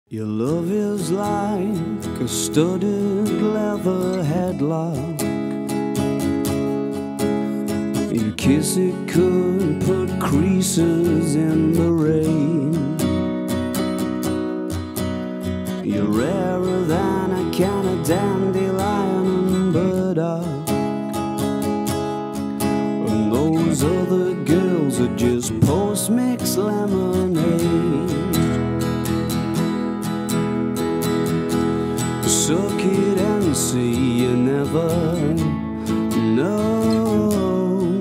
Your love is like a studded leather headlock. Your kiss, it could put creases in the rain. You're rarer than a can of dandelion and burdock, and those other girls are just post-mix lemonade. Suck it and see, you never know.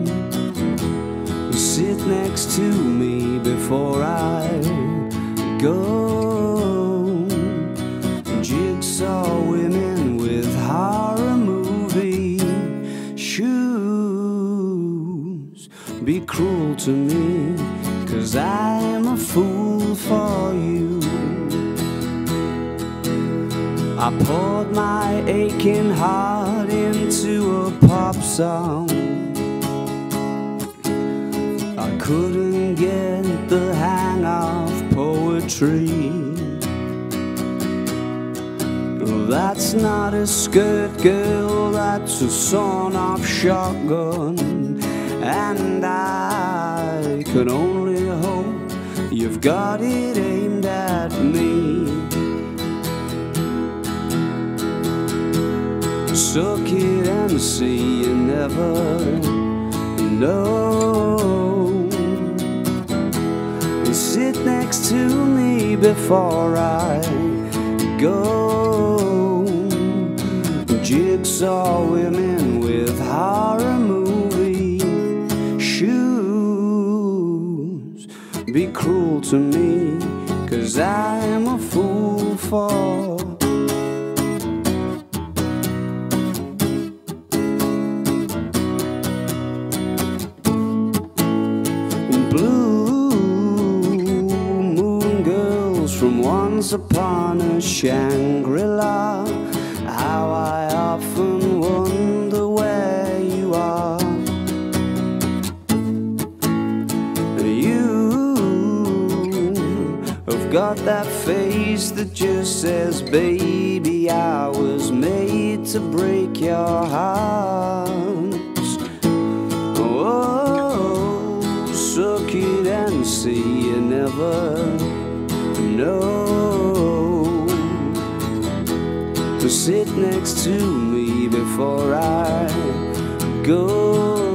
Sit next to me before I go. Jigsaw women with horror movie shoes. Be cruel to me, 'cause I'm a fool for you. I poured my aching heart into a pop song. I couldn't get the hang of poetry. That's not a skirt, girl, that's a sawn-off shotgun. And I can only hope you've got it aimed at me. Suck it and see, you never know. Sit next to me before I go. Jigsaw women with horror movie shoes. Be cruel to me, 'cause I'm a fool for from once upon a Shangri-La. How I often wonder where you are. You have got that face that just says, baby, I was made to break your heart. Oh, suck it and see, you never know. To sit next to me before I go.